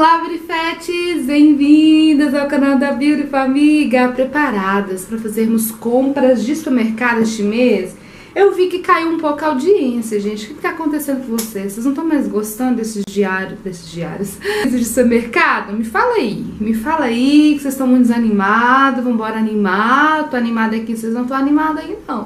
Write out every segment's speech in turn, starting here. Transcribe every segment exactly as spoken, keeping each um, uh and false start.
Olá, Brifetes! Bem-vindas ao canal da Beautiful Amiga! Preparadas para fazermos compras de supermercado este mês? Eu vi que caiu um pouco a audiência, gente. O que está acontecendo com vocês? Vocês não estão mais gostando desses diários, desses diários de supermercado? Me fala aí, me fala aí que vocês estão muito desanimados. Vambora animar. Tô animada aqui, vocês não estão animados aí não.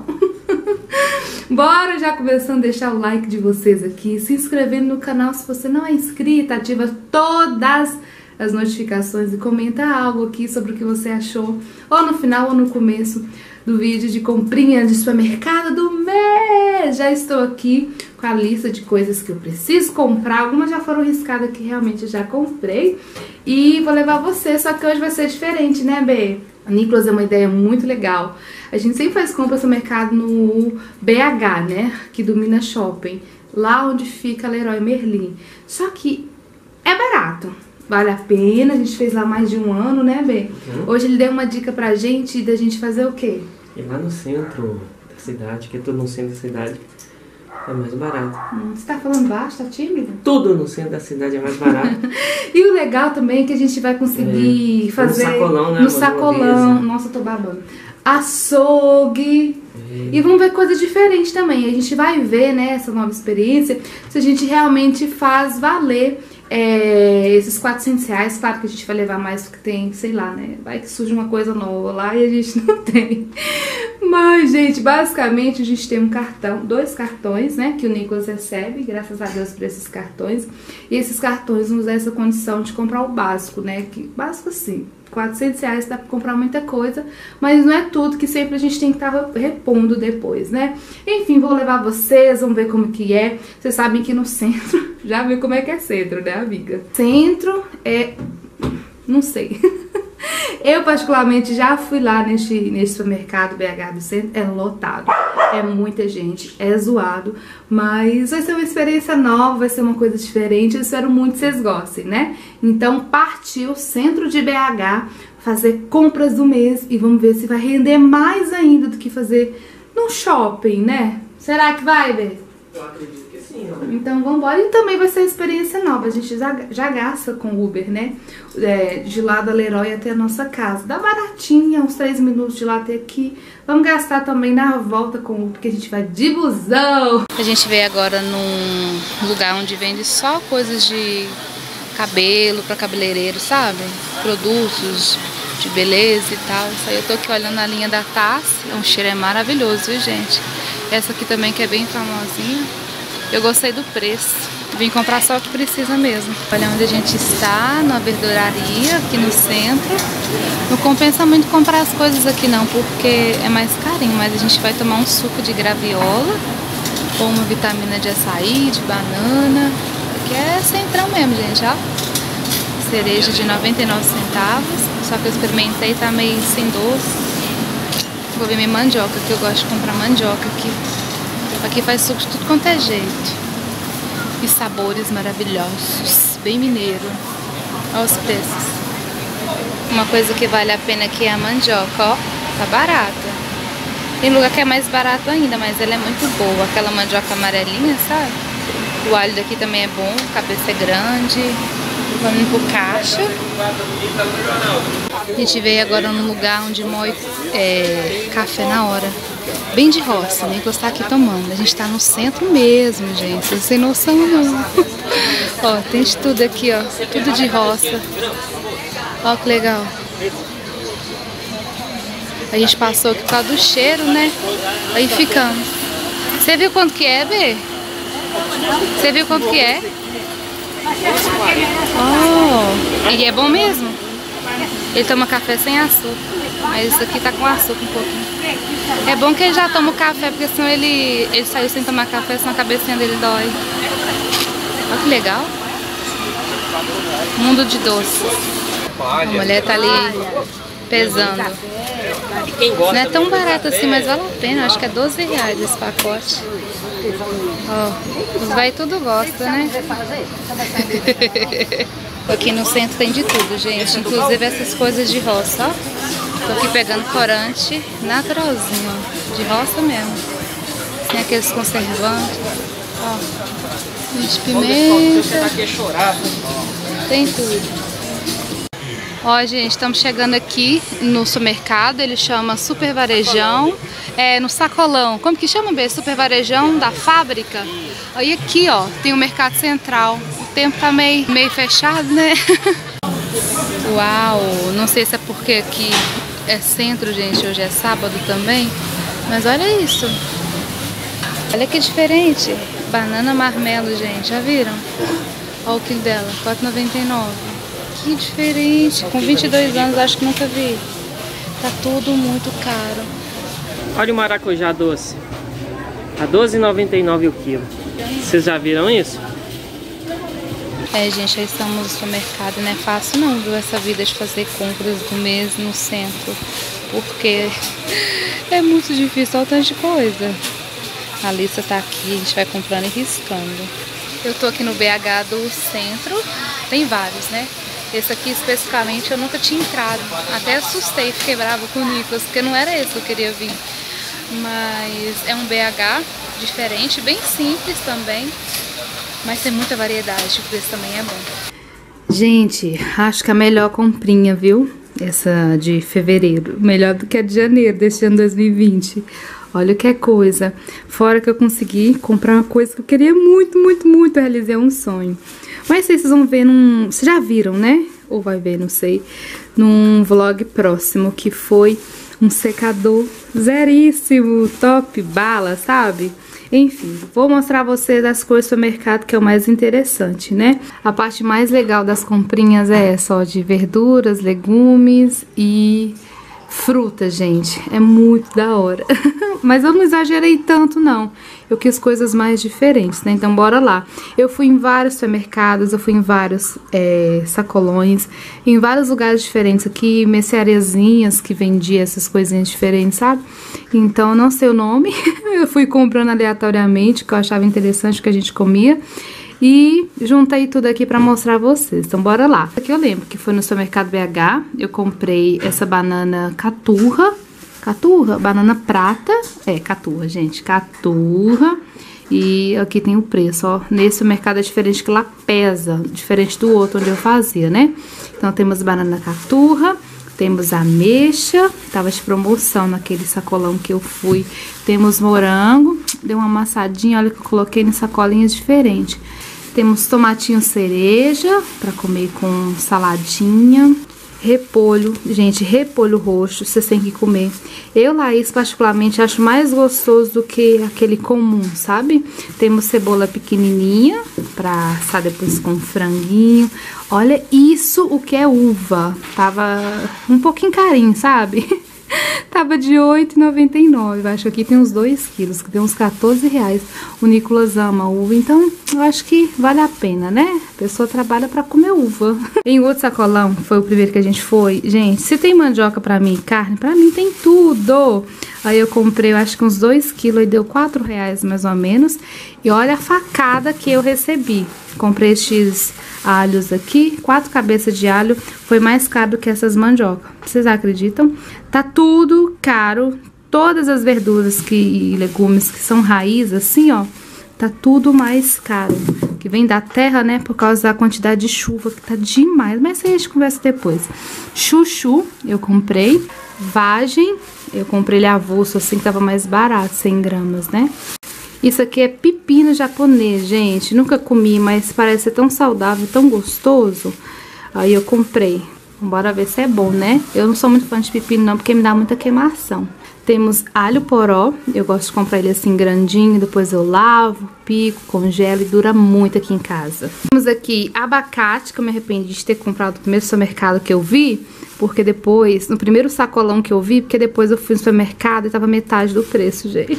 Bora já começando a deixar o like de vocês aqui, se inscrevendo no canal se você não é inscrito, ativa todas as notificações e comenta algo aqui sobre o que você achou, ou no final ou no começo do vídeo de comprinha de supermercado do mês. Já estou aqui com a lista de coisas que eu preciso comprar, algumas já foram riscadas que realmente eu já comprei e vou levar você, só que hoje vai ser diferente, né, Bê? A Nicolas é uma ideia muito legal. A gente sempre faz compras no mercado no B H, né? Aqui do Minas Shopping. Lá onde fica Leroy Merlin. Só que é barato. Vale a pena. A gente fez lá mais de um ano, né, Bê? Uhum. Hoje ele deu uma dica pra gente da gente fazer o quê? Ir lá no centro da cidade, que é tudo no centro da cidade. É mais barato. Hum, você tá falando baixo? Tá tímido? Tudo no centro da cidade é mais barato. E o legal também é que a gente vai conseguir é. fazer... No sacolão, né? No sacolão. Nossa, eu tô babando. Açougue. É. E vamos ver coisas diferentes também. A gente vai ver, né, essa nova experiência, se a gente realmente faz valer é, esses quatrocentos reais. Claro que a gente vai levar mais porque tem, sei lá, né? Vai que surge uma coisa nova lá e a gente não tem. Mas, gente, basicamente a gente tem um cartão, dois cartões, né, que o Nicolas recebe, graças a Deus por esses cartões. E esses cartões nos dão essa condição de comprar o básico, né, que básico assim, quatrocentos reais dá pra comprar muita coisa, mas não é tudo que sempre a gente tem que estar repondo depois, né. Enfim, vou levar vocês, vamos ver como que é. Vocês sabem que no centro, já viu como é que é centro, né, amiga? Centro é, não sei... Eu, particularmente, já fui lá neste, nesse supermercado B H do centro, é lotado, é muita gente, é zoado, mas vai ser uma experiência nova, vai ser uma coisa diferente, eu espero muito que vocês gostem, né? Então, partiu centro de B H fazer compras do mês e vamos ver se vai render mais ainda do que fazer no shopping, né? Será que vai, Bê? Eu acredito que sim, né? Então vamos embora. E também vai ser uma experiência nova. A gente já, já gasta com Uber, né? É, de lá da Leroy até a nossa casa. Dá baratinha, uns três minutos de lá até aqui. Vamos gastar também na volta com Uber, porque a gente vai de busão. A gente veio agora num lugar onde vende só coisas de cabelo para cabeleireiro, sabe? Produtos de beleza e tal. Isso aí eu tô aqui olhando a linha da Tassi. É um cheiro é maravilhoso, viu, gente? Essa aqui também que é bem famosinha. Eu gostei do preço. Vim comprar só o que precisa mesmo. Olha onde a gente está, na verduraria, aqui no centro. Não compensa muito comprar as coisas aqui não, porque é mais carinho. Mas a gente vai tomar um suco de graviola, ou uma vitamina de açaí, de banana. Aqui é centrão mesmo, gente, ó. Cereja de noventa e nove centavos. Só que eu experimentei, tá meio sem doce. Vou ver minha mandioca, que eu gosto de comprar mandioca aqui. Aqui faz suco de tudo quanto é jeito. E sabores maravilhosos. Bem mineiro. Olha os preços. Uma coisa que vale a pena aqui é a mandioca, ó. Tá barata. Tem lugar que é mais barato ainda, mas ela é muito boa. Aquela mandioca amarelinha, sabe? O alho daqui também é bom, a cabeça é grande. Vamos pro caixa. A gente veio agora num lugar onde moe é, café na hora. Bem de roça, nem gostar aqui tomando. A gente tá no centro mesmo, gente. Vocês sem noção não. Ó, tem de tudo aqui, ó. Tudo de roça. Ó que legal. A gente passou aqui por causa do cheiro, né? Aí ficamos. Você viu quanto que é, Bê? Você viu quanto que é? Oh, e é bom mesmo. Ele toma café sem açúcar, mas isso aqui tá com açúcar um pouquinho. É bom que ele já toma o café, porque senão ele, ele saiu sem tomar café, senão a cabecinha dele dói. Olha que legal. Mundo de doces. A mulher tá ali pesando. Não é tão barato assim, mas vale a pena. Acho que é doze reais esse pacote. Ó, os vai tudo gosta, né? Aqui no centro tem de tudo, gente. Inclusive essas coisas de roça, ó. Tô aqui pegando corante naturalzinho, ó. De roça mesmo. Tem aqueles conservantes. Ó. De pimenta. Tem tudo. Ó, gente, estamos chegando aqui no supermercado, ele chama Super Varejão, é no Sacolão. Como que chama, B? Super Varejão da Fábrica. Aí aqui, ó, tem o Mercado Central. O tempo tá meio, meio fechado, né? Uau, não sei se é porque aqui é centro, gente, hoje é sábado também, mas olha isso. Olha que diferente. Banana marmelo, gente, já viram? Olha o quilo dela, quatro reais e noventa e nove centavos. Que diferente, com vinte e dois anos acho que nunca vi. Tá tudo muito caro. Olha o maracujá doce, a doze reais e noventa e nove centavos o quilo. Vocês já viram isso? É, gente, aí estamos no supermercado, não é fácil não, viu, essa vida de fazer compras do mês no centro, porque é muito difícil, olha o tanto de coisa. A lista tá aqui, a gente vai comprando e riscando. Eu tô aqui no B H do centro, tem vários, né? Esse aqui especificamente eu nunca tinha entrado, até assustei, fiquei brava com o Nicolas, porque não era esse que eu queria vir. Mas é um B H diferente, bem simples também, mas tem muita variedade, o preço também é bom. Gente, acho que a melhor comprinha, viu? Essa de fevereiro, melhor do que a de janeiro deste ano dois mil e vinte. Olha que coisa. Fora que eu consegui comprar uma coisa que eu queria muito, muito, muito. Eu realizei um sonho. Mas vocês vão ver num... Vocês já viram, né? Ou vai ver, não sei. Num vlog próximo, que foi um secador zeríssimo, top, bala, sabe? Enfim, vou mostrar a vocês as coisas do supermercado, que é o mais interessante, né? A parte mais legal das comprinhas é essa, ó, de verduras, legumes e fruta, gente. É muito da hora. Mas eu não exagerei tanto, não. Eu quis coisas mais diferentes, né? Então, bora lá. Eu fui em vários supermercados, eu fui em vários é, sacolões, em vários lugares diferentes aqui, merceariazinhas que vendiam essas coisinhas diferentes, sabe? Então, eu não sei o nome. Eu fui comprando aleatoriamente, que eu achava interessante, que a gente comia. E juntei tudo aqui pra mostrar a vocês. Então, bora lá. Aqui eu lembro que foi no supermercado B H. Eu comprei essa banana caturra. Caturra? Banana prata. É, caturra, gente. Caturra. E aqui tem o preço, ó. Nesse mercado é diferente, que lá pesa. Diferente do outro onde eu fazia, né? Então, temos banana caturra. Temos ameixa. Tava de promoção naquele sacolão que eu fui. Temos morango. Deu uma amassadinha, olha que eu coloquei em sacolinhas diferentes. Temos tomatinho cereja para comer com saladinha. Repolho, gente, repolho roxo, vocês têm que comer. Eu, Laís, particularmente, acho mais gostoso do que aquele comum, sabe? Temos cebola pequenininha para assar depois com franguinho. Olha isso, o que é uva. Tava um pouquinho carinho, sabe? Tava de oito reais e noventa e nove centavos. Acho que aqui tem uns dois quilos, que tem uns quatorze reais. O Nicolas ama uva, então eu acho que vale a pena, né? A pessoa trabalha pra comer uva. Em outro sacolão, foi o primeiro que a gente foi. Gente, se tem mandioca pra mim e carne, pra mim tem tudo. Aí eu comprei, eu acho que uns dois quilos e deu quatro reais mais ou menos. E olha a facada que eu recebi. Comprei estes alhos aqui, quatro cabeças de alho, foi mais caro do que essas mandiocas. Vocês acreditam? Tá tudo caro, todas as verduras que, e legumes que são raiz, assim, ó, tá tudo mais caro. Que vem da terra, né, por causa da quantidade de chuva, que tá demais. Mas isso aí a gente conversa depois. Chuchu, eu comprei. Vagem, eu comprei ele avulso, assim, que tava mais barato, cem gramas, né? Isso aqui é pepino japonês, gente. Nunca comi, mas parece ser tão saudável, tão gostoso. Aí eu comprei. Bora ver se é bom, né? Eu não sou muito fã de pepino, não, porque me dá muita queimação. Temos alho poró. Eu gosto de comprar ele assim grandinho. Depois eu lavo, pico, congelo e dura muito aqui em casa. Temos aqui abacate, que eu me arrependi de ter comprado no primeiro supermercado que eu vi. Porque depois, no primeiro sacolão que eu vi, porque depois eu fui no supermercado e tava metade do preço, gente.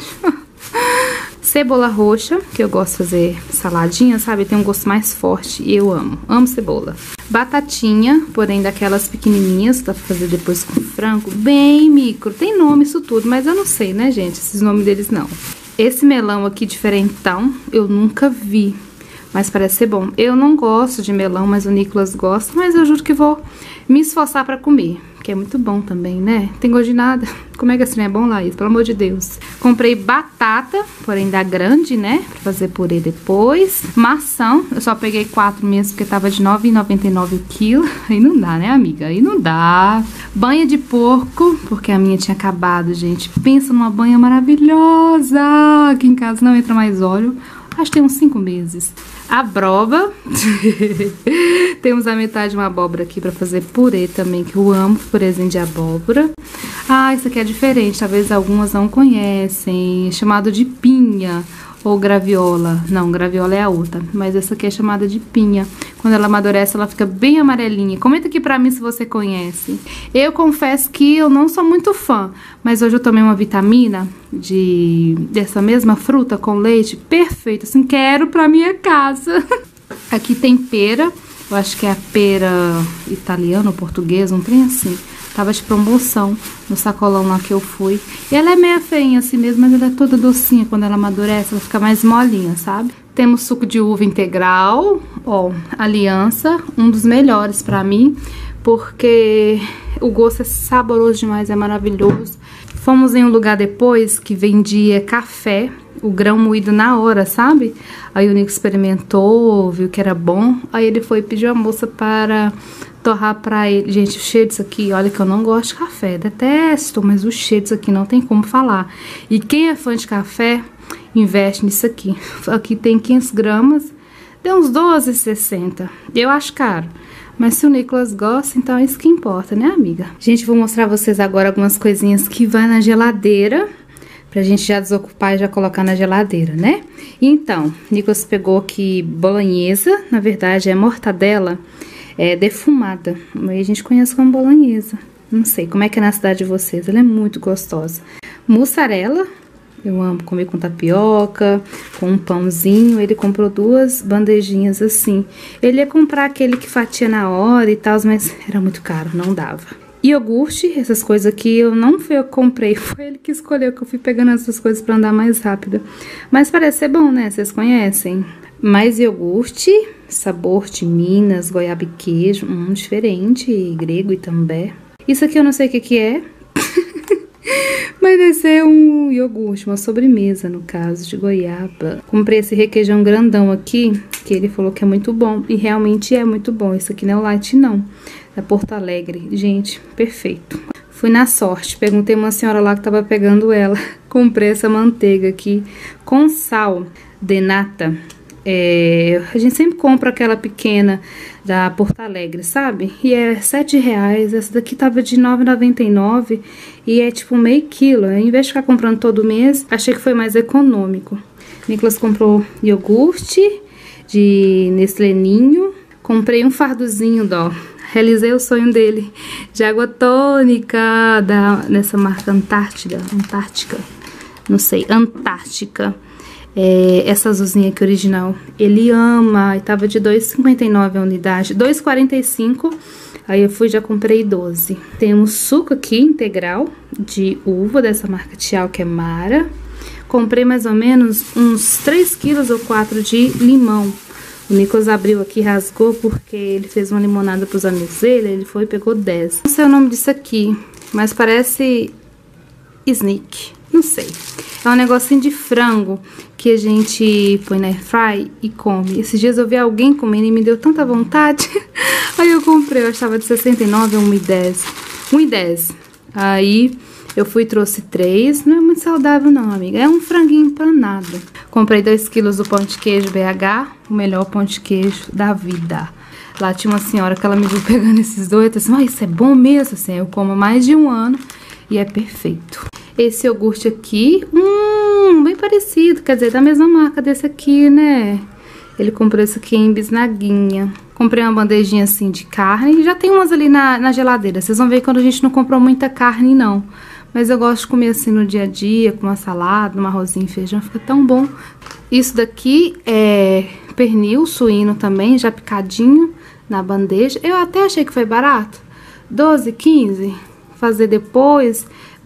Cebola roxa, que eu gosto de fazer saladinha, sabe? Tem um gosto mais forte e eu amo. Amo cebola. Batatinha, porém daquelas pequenininhas, dá pra fazer depois com frango. Bem micro. Tem nome isso tudo, mas eu não sei, né, gente? Esses nomes deles não. Esse melão aqui diferentão, eu nunca vi. mas parece ser bom. Eu não gosto de melão, mas o Nicolas gosta, mas eu juro que vou me esforçar pra comer, que é muito bom também, né? Tem gosto de nada. Como é que assim é bom, Laís? Pelo amor de Deus. Comprei batata, porém da grande, né? Pra fazer purê depois. Maçã, eu só peguei quatro mesmo, porque tava de nove reais e noventa e nove centavos o quilo. Aí não dá, né, amiga? Aí não dá. Banha de porco, porque a minha tinha acabado, gente. Pensa numa banha maravilhosa. Aqui em casa não entra mais óleo. Acho que tem uns cinco meses. Abroba. Temos a metade de uma abóbora aqui pra fazer purê também, que eu amo, purezinho de abóbora. Ah, isso aqui é diferente, talvez algumas não conhecem. É chamado de pinha ou graviola. Não, graviola é a outra, mas essa aqui é chamada de pinha. Quando ela amadurece, ela fica bem amarelinha. Comenta aqui pra mim se você conhece. Eu confesso que eu não sou muito fã, mas hoje eu tomei uma vitamina de dessa mesma fruta com leite, perfeito, assim, quero pra minha casa. Aqui tem pera, eu acho que é a pera italiana ou portuguesa, um trem assim. Tava de promoção no sacolão lá que eu fui. E ela é meio feinha assim mesmo, mas ela é toda docinha. Quando ela amadurece, ela fica mais molinha, sabe? Temos suco de uva integral, ó, Aliança, um dos melhores pra mim, porque o gosto é saboroso demais, é maravilhoso. Fomos em um lugar depois que vendia café, o grão moído na hora, sabe? Aí o Nico experimentou, viu que era bom, aí ele foi pedir a moça para torrar pra ele. Gente, o cheiro disso aqui, olha que eu não gosto de café, detesto, mas o cheiro disso aqui não tem como falar. E quem é fã de café, investe nisso aqui. Aqui tem quinhentas gramas, deu uns doze reais e sessenta centavos. Eu acho caro. Mas se o Nicolas gosta, então é isso que importa, né, amiga? Gente, vou mostrar a vocês agora algumas coisinhas que vai na geladeira, pra gente já desocupar e já colocar na geladeira, né? Então, Nicolas pegou aqui bolonhesa, na verdade é mortadela é, defumada. Aí a gente conhece como bolonhesa. Não sei como é que é na cidade de vocês, ela é muito gostosa. Mussarela. Eu amo comer com tapioca, com um pãozinho. Ele comprou duas bandejinhas assim. Ele ia comprar aquele que fatia na hora e tal, mas era muito caro, não dava. Iogurte, essas coisas aqui, eu não fui eu que comprei, foi ele que escolheu, que eu fui pegando essas coisas pra andar mais rápido. Mas parece ser bom, né? Vocês conhecem? Mais iogurte, sabor de Minas, goiaba e queijo, hum, diferente, grego e também. Isso aqui eu não sei o que que é. Mas deve ser um iogurte, uma sobremesa, no caso, de goiaba. Comprei esse requeijão grandão aqui, que ele falou que é muito bom. E realmente é muito bom. Isso aqui não é o Light, não. É Porto Alegre. Gente, perfeito. Fui na sorte. Perguntei uma senhora lá que tava pegando ela. Comprei essa manteiga aqui com sal de nata. É, a gente sempre compra aquela pequena da Porto Alegre, sabe? E é sete reais. Essa daqui tava de nove reais e noventa e nove centavos e é tipo meio quilo. Em vez de ficar comprando todo mês, achei que foi mais econômico. Nicolas comprou iogurte de Nestlé Ninho. Comprei um fardozinho, ó. Realizei o sonho dele de água tônica da, nessa marca Antártida. Antártica. Não sei, Antártica. É, essa azulzinha aqui original, ele ama, e tava de dois reais e cinquenta e nove centavos a unidade, dois reais e quarenta e cinco centavos, aí eu fui já comprei doze. Temos suco aqui integral de uva dessa marca Tchau, que é Mara. Comprei mais ou menos uns três quilos ou quatro de limão. O Nicolas abriu aqui, rasgou, porque ele fez uma limonada pros amigos dele, ele foi e pegou dez. Não sei o nome disso aqui, mas parece sneak, não sei. É um negocinho de frango que a gente põe na airfry e come. Esses dias eu vi alguém comendo e me deu tanta vontade. Aí eu comprei, eu achava de sessenta e nove a um e dez. um e dez. Aí eu fui e trouxe três. Não é muito saudável não, amiga. É um franguinho empanado. Comprei dois quilos do pão de queijo B H, o melhor pão de queijo da vida. Lá tinha uma senhora que ela me viu pegando esses dois. Eu disse, ah, isso é bom mesmo, assim. Eu como há mais de um ano e é perfeito. Esse iogurte aqui, hum, bem parecido, quer dizer, da mesma marca desse aqui, né? Ele comprou esse aqui em Bisnaguinha. Comprei uma bandejinha assim de carne, já tem umas ali na, na geladeira. Vocês vão ver quando a gente não comprou muita carne, não. Mas eu gosto de comer assim no dia a dia, com uma salada, um arrozinho e feijão, fica tão bom. Isso daqui é pernil suíno também, já picadinho na bandeja. Eu até achei que foi barato, doze, quinze. Fazer depois,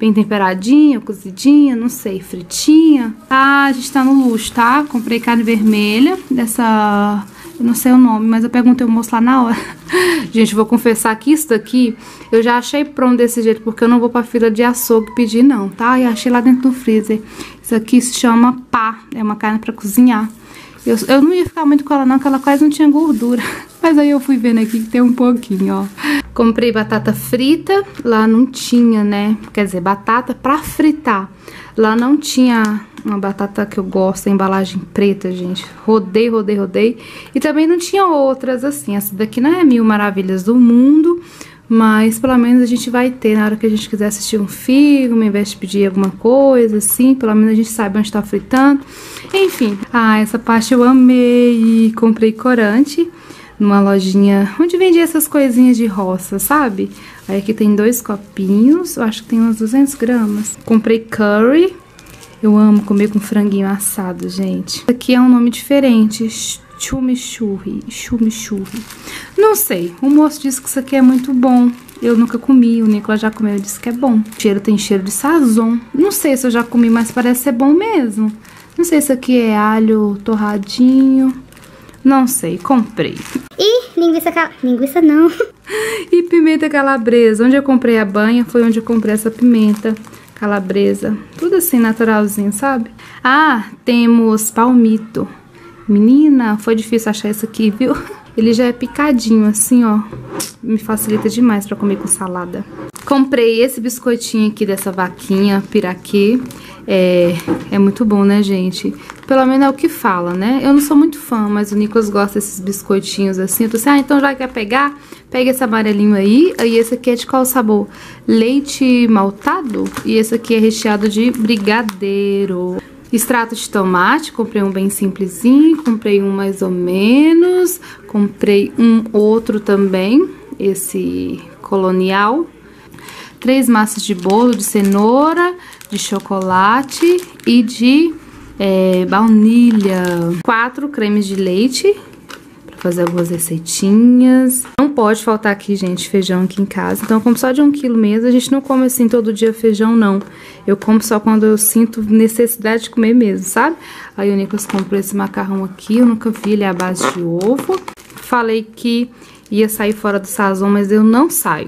bem temperadinha, cozidinha, não sei, fritinha. Ah, a gente tá no luxo, tá? Comprei carne vermelha dessa... Eu não sei o nome, mas eu perguntei ao moço lá na hora. Gente, vou confessar que isso daqui eu já achei pronto desse jeito, porque eu não vou pra fila de açougue pedir não, tá? E achei lá dentro do freezer. Isso aqui se chama pá, é uma carne pra cozinhar. Eu, eu não ia ficar muito com ela não, porque ela quase não tinha gordura. Mas aí eu fui vendo aqui que tem um pouquinho, ó. Comprei batata frita, lá não tinha, né? Quer dizer, batata pra fritar. Lá não tinha uma batata que eu gosto, a embalagem preta, gente. Rodei, rodei, rodei. E também não tinha outras assim. Essa daqui não é mil maravilhas do mundo, mas pelo menos a gente vai ter na hora que a gente quiser assistir um filme, ao invés de pedir alguma coisa, assim. Pelo menos a gente sabe onde tá fritando. Enfim. Ah, essa parte eu amei. Comprei corante numa lojinha onde vendia essas coisinhas de roça, sabe? Aí aqui tem dois copinhos, eu acho que tem uns duzentos gramas. Comprei curry, eu amo comer com franguinho assado, gente. Isso aqui é um nome diferente, chimichurri, chimichurri. Não sei, o moço disse que isso aqui é muito bom. Eu nunca comi, o Nicolas já comeu e disse que é bom. O cheiro tem cheiro de sazon. Não sei se eu já comi, mas parece ser bom mesmo. Não sei se aqui é alho torradinho. Não sei, comprei. E linguiça cal... Linguiça não. E pimenta calabresa. Onde eu comprei a banha foi onde eu comprei essa pimenta calabresa. Tudo assim, naturalzinho, sabe? Ah, temos palmito. Menina, foi difícil achar isso aqui, viu? Ele já é picadinho assim, ó. Me facilita demais pra comer com salada. Comprei esse biscoitinho aqui dessa vaquinha piraquê. É, é muito bom, né, gente? Pelo menos é o que fala, né? Eu não sou muito fã, mas o Nicolas gosta desses biscoitinhos assim. Eu tô assim, ah, então já quer pegar? Pega esse amarelinho aí. Aí esse aqui é de qual sabor? Leite maltado. E esse aqui é recheado de brigadeiro. Extrato de tomate, comprei um bem simplesinho. Comprei um mais ou menos. Comprei um outro também, esse colonial. Três massas de bolo de cenoura, de chocolate e de é, baunilha. Quatro cremes de leite para fazer algumas receitinhas. Não pode faltar aqui, gente, feijão aqui em casa. Então eu como só de um quilo mesmo. A gente não come assim todo dia feijão, não. Eu como só quando eu sinto necessidade de comer mesmo, sabe? Aí o Nicolas comprou esse macarrão aqui. Eu nunca vi, ele é à base de ovo. Falei que ia sair fora do sazon, mas eu não saio.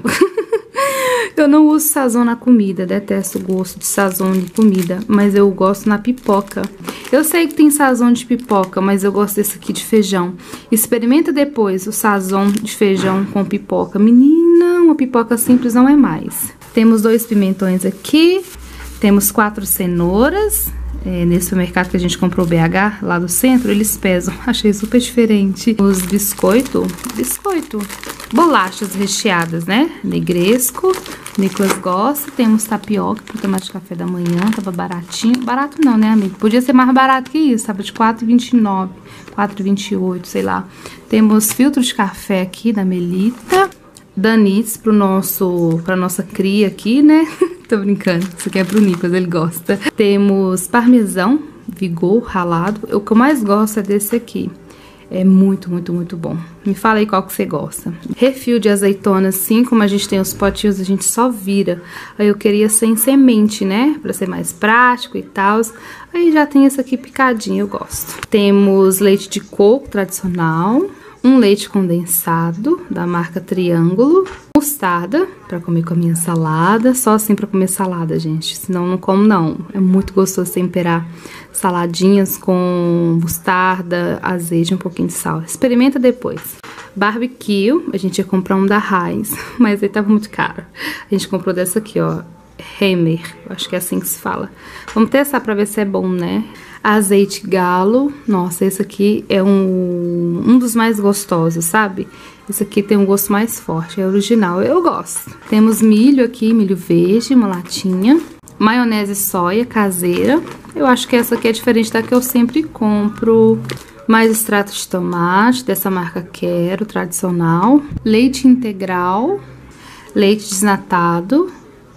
Eu não uso sazon na comida, detesto o gosto de sazon de comida, mas eu gosto na pipoca. Eu sei que tem sazon de pipoca, mas eu gosto desse aqui de feijão. Experimenta depois o sazon de feijão com pipoca. Menina, uma pipoca simples não é mais. Temos dois pimentões aqui, temos quatro cenouras. É, nesse supermercado que a gente comprou o B H, lá do centro, eles pesam. Achei super diferente. Os biscoito, biscoito, bolachas recheadas, né? Negresco, o Nicolas gosta. Temos tapioca para tomar de café da manhã, tava baratinho. Barato não, né, amigo? Podia ser mais barato que isso, tava de quatro reais e vinte e nove centavos, quatro reais e vinte e oito centavos, sei lá. Temos filtro de café aqui da Melita. Danites pro nosso, pra nossa cria aqui, né? Tô brincando, isso aqui é pro Nicolas, ele gosta. Temos parmesão, vigor, ralado. O que eu mais gosto é desse aqui. É muito, muito, muito bom. Me fala aí qual que você gosta. Refil de azeitona, assim, como a gente tem os potinhos, a gente só vira. Aí eu queria sem semente, né? Pra ser mais prático e tal. Aí já tem esse aqui picadinho, eu gosto. Temos leite de coco tradicional. Um leite condensado da marca Triângulo, mostarda para comer com a minha salada, só assim para comer salada, gente, senão não como não. É muito gostoso temperar saladinhas com mostarda, azeite e um pouquinho de sal. Experimenta depois. Barbecue, a gente ia comprar um da Heinz, mas ele tava muito caro. A gente comprou dessa aqui, ó, Hammer, acho que é assim que se fala. Vamos testar para ver se é bom, né? Azeite galo, nossa, esse aqui é um, um dos mais gostosos, sabe? Esse aqui tem um gosto mais forte, é original, eu gosto. Temos milho aqui, milho verde, uma latinha. Maionese soia caseira, eu acho que essa aqui é diferente da que eu sempre compro. Mais extrato de tomate, dessa marca Quero, tradicional. Leite integral, leite desnatado.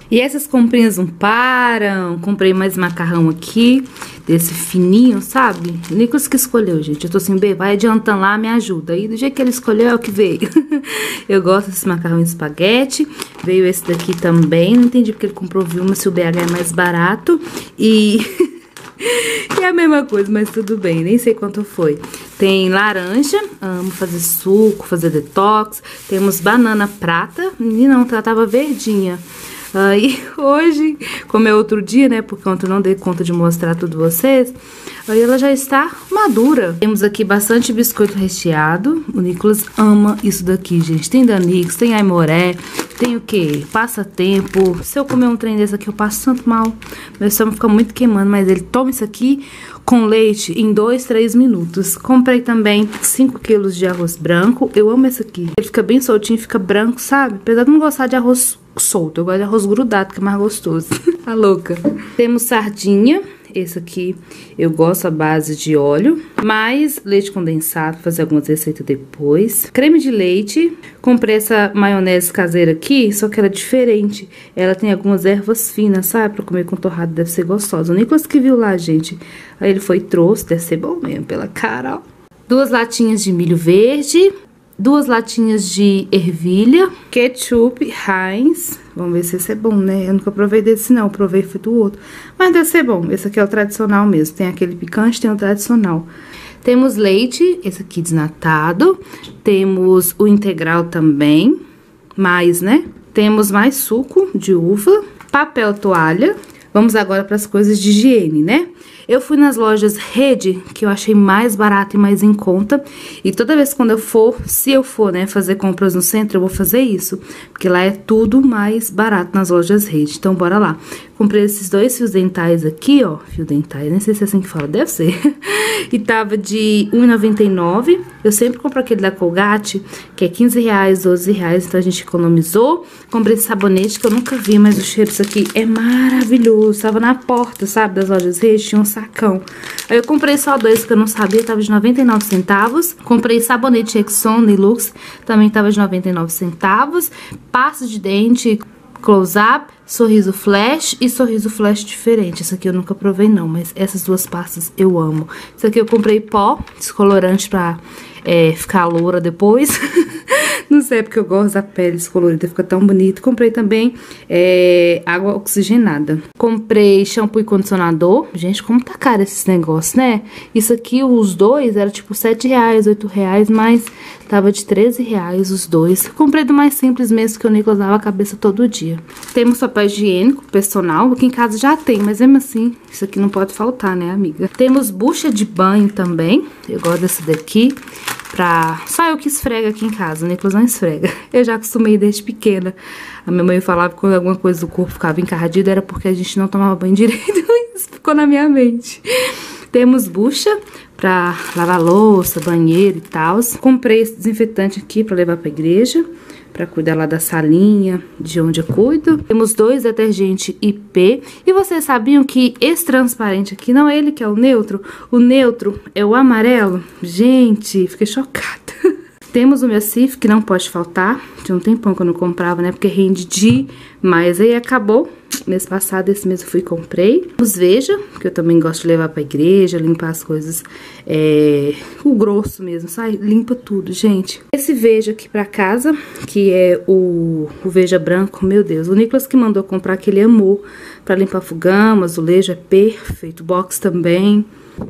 E essas comprinhas não param. Comprei mais macarrão aqui, desse fininho, sabe? O Nicolas que escolheu, gente. Eu tô assim, B, vai adiantando lá, me ajuda. E do jeito que ele escolheu é o que veio. Eu gosto desse macarrão em espaguete. Veio esse daqui também. Não entendi porque ele comprou Vilma, se o B H é mais barato. E... E é a mesma coisa, mas tudo bem, nem sei quanto foi. Tem laranja, amo fazer suco, fazer detox. Temos banana prata, menina, não, ela tava verdinha. Aí hoje, como é outro dia, né, porque ontem eu não dei conta de mostrar tudo vocês, aí ela já está madura. Temos aqui bastante biscoito recheado. O Nicolas ama isso daqui, gente. Tem Danix, tem Aimoré, tem o que? Passatempo. Se eu comer um trem desse aqui, eu passo tanto mal. Meu estômago fica muito queimando, mas ele toma isso aqui com leite em dois, três minutos. Comprei também cinco quilos de arroz branco. Eu amo esse aqui. Ele fica bem soltinho, fica branco, sabe? Apesar de não gostar de arroz solto, eu gosto de arroz grudado, que é mais gostoso. Tá louca? Temos sardinha. Esse aqui eu gosto à base de óleo, mais leite condensado, fazer algumas receitas depois. Creme de leite. Comprei essa maionese caseira aqui, só que ela é diferente. Ela tem algumas ervas finas, sabe? Pra comer com torrada, deve ser gostosa. O Nicolas que viu lá, gente. Aí ele foi e trouxe, deve ser bom mesmo, pela cara, ó. Duas latinhas de milho verde. Duas latinhas de ervilha, ketchup, Heinz. Vamos ver se esse é bom, né? Eu nunca provei desse não, eu provei foi do outro. Mas deve ser bom, esse aqui é o tradicional mesmo. Tem aquele picante, tem o tradicional. Temos leite, esse aqui desnatado. Temos o integral também, mais, né? Temos mais suco de uva, papel toalha. Vamos agora para as coisas de higiene, né? Eu fui nas lojas Rede, que eu achei mais barato e mais em conta. E toda vez quando eu for, se eu for, né, fazer compras no centro, eu vou fazer isso. Porque lá é tudo mais barato nas lojas Rede. Então, bora lá. Comprei esses dois fios dentais aqui, ó. Fio dentais, nem sei se é assim que fala, deve ser. E tava de um real e noventa e nove centavos. Eu sempre compro aquele da Colgate, que é quinze reais, doze reais. Então, a gente economizou. Comprei esse sabonete que eu nunca vi, mas o cheiro disso aqui é maravilhoso. Tava na porta, sabe, das lojas Rede, tinha um sacão. Aí eu comprei só dois que eu não sabia, tava de noventa e nove centavos. Comprei sabonete Exxon Deluxe, também tava de noventa e nove centavos. Pasta de dente Close Up, Sorriso Flash e Sorriso Flash diferente. Essa aqui eu nunca provei não, mas essas duas pastas eu amo. Essa aqui eu comprei pó, descolorante pra é, ficar loura depois. Não sei, porque eu gosto da pele descolorida, fica tão bonito. Comprei também é, água oxigenada. Comprei shampoo e condicionador. Gente, como tá caro esses negócios, né? Isso aqui, os dois, era tipo sete reais, oito reais, mas tava de treze reais os dois. Comprei do mais simples mesmo, que o Nicolas dava a cabeça todo dia. Temos papel higiênico personal, aqui em casa já tem, mas mesmo assim, isso aqui não pode faltar, né, amiga? Temos bucha de banho também, eu gosto desse daqui. Pra... Só eu que esfrega aqui em casa, o Nicolas não esfrega. Eu já acostumei desde pequena. A minha mãe falava que quando alguma coisa do corpo ficava encardida era porque a gente não tomava banho direito. Isso ficou na minha mente. Temos bucha pra lavar louça, banheiro e tal. Comprei esse desinfetante aqui pra levar pra igreja, pra cuidar lá da salinha, de onde eu cuido. Temos dois detergentes I P. E vocês sabiam que esse transparente aqui, não é ele que é o neutro? O neutro é o amarelo? Gente, fiquei chocada. Temos o meu Cif, que não pode faltar. Tinha um tempão que eu não comprava, né? Porque rende demais. Aí acabou. Mês passado, esse mês eu fui e comprei. Os Veja, que eu também gosto de levar pra igreja, limpar as coisas, é, o grosso mesmo, sabe? Limpa tudo, gente. Esse Veja aqui pra casa, que é o, o Veja branco, meu Deus. O Nicolas que mandou comprar, que ele amou, pra limpar fogão, azulejo, é perfeito. Box também.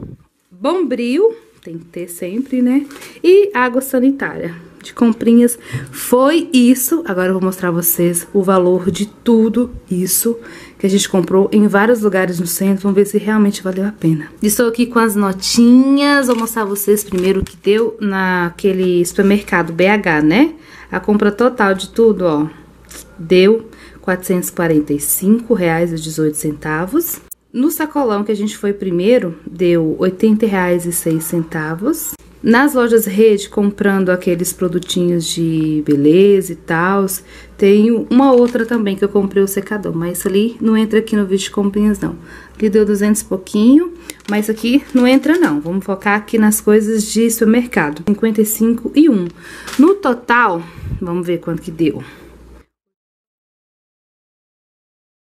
Bombril, tem que ter sempre, né? E água sanitária. De comprinhas foi isso. Agora eu vou mostrar a vocês o valor de tudo isso que a gente comprou em vários lugares no centro. Vamos ver se realmente valeu a pena. Estou aqui com as notinhas. Vou mostrar a vocês primeiro o que deu naquele supermercado B H, né? A compra total de tudo, ó, deu quatrocentos e quarenta e cinco reais e dezoito centavos. No sacolão que a gente foi primeiro, deu oitenta reais e seis centavos. Nas lojas Rede, comprando aqueles produtinhos de beleza e tal, tem uma outra também que eu comprei o secador, mas isso ali não entra aqui no vídeo de comprinhas não. Ali deu duzentos e pouquinho, mas isso aqui não entra não. Vamos focar aqui nas coisas de supermercado. cinquenta e cinco e um. No total, vamos ver quanto que deu.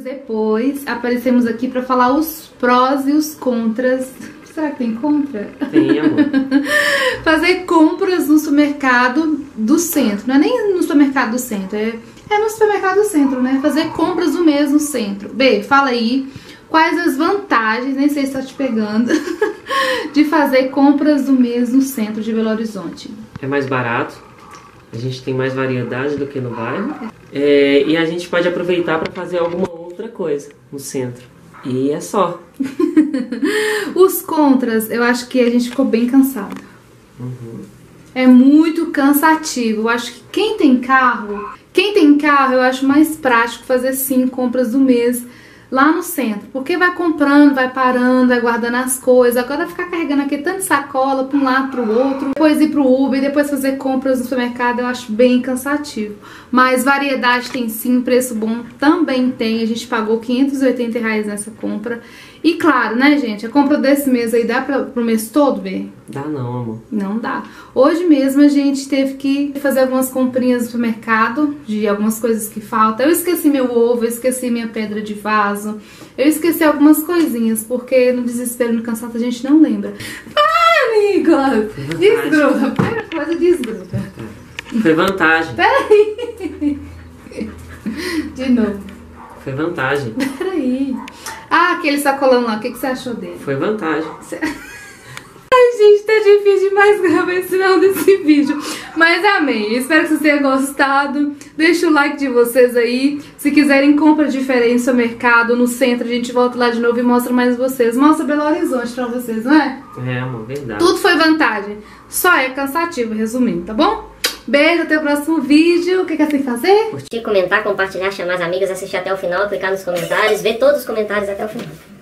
depois, aparecemos aqui pra falar os prós e os contras. Será que tem contra? Tem, amor. Fazer compras no supermercado do centro. Não é nem no supermercado do centro, é, é no supermercado do centro, né? Fazer compras do mesmo centro. B, fala aí quais as vantagens, nem sei se tá te pegando, de fazer compras do mesmo centro de Belo Horizonte. É mais barato, a gente tem mais variedade do que no bairro. É, e a gente pode aproveitar para fazer alguma outra coisa no centro. E é só. Os contras, eu acho que a gente ficou bem cansado. Uhum. É muito cansativo. Eu acho que quem tem carro, quem tem carro, eu acho mais prático fazer sim compras do mês lá no centro. Porque vai comprando, vai parando, vai guardando as coisas. Agora ficar carregando aqui tanto sacola para um lado, para o outro, depois ir pro Uber, depois fazer compras no supermercado, eu acho bem cansativo. Mas variedade tem sim, preço bom também tem. A gente pagou quinhentos e oitenta reais nessa compra. E claro, né, gente, a compra desse mês aí dá pra, pro mês todo, Bê? Dá não, amor. Não dá. Hoje mesmo a gente teve que fazer algumas comprinhas no supermercado, de algumas coisas que faltam. Eu esqueci meu ovo, eu esqueci minha pedra de vaso, eu esqueci algumas coisinhas, porque no desespero, no cansaço, a gente não lembra. Para, Nicolas! Desgruda, para coisa, desgruda. Foi vantagem. Peraí. De novo. Foi vantagem. Peraí. Ah, aquele sacolão lá, o que, que você achou dele? Foi vantagem. Você... Ai, gente, tá difícil demais gravar esse final desse vídeo. Mas amei. Espero que vocês tenham gostado. Deixa o like de vocês aí. Se quiserem compra diferente no seu mercado, no centro, a gente volta lá de novo e mostra mais vocês. Mostra Belo Horizonte pra vocês, não é? É, amor, verdade. Tudo foi vantagem. Só é cansativo, resumindo, tá bom? Beijo, até o próximo vídeo. O que, que é assim fazer? Curtir, comentar, compartilhar, chamar as amigas, assistir até o final, clicar nos comentários, ver todos os comentários até o final.